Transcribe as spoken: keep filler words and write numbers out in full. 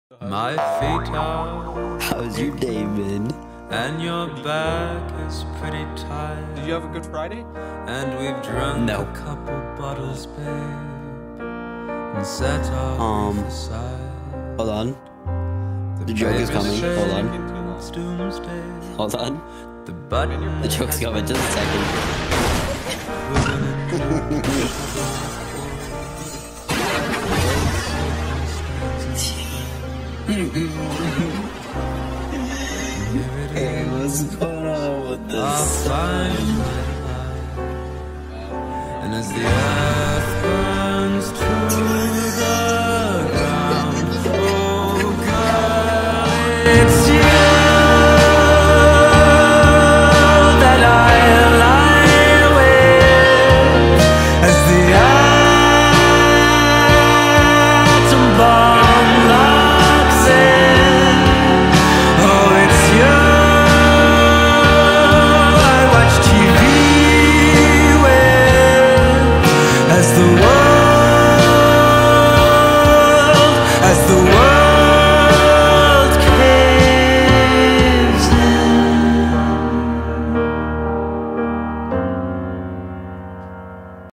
My feet are How's your day been? and your back is pretty tired. Did you have a good Friday? And we've drunk No. a couple bottles, babe, and set our Um, grief aside. Hold on. The the joke is baby's coming. Hold on. shaking, it's doomsday. Hold on. The button The joke's coming. Just a second. Hey, what's going on with I'll this? find my life. And as the earth burns to the ground, oh God, it's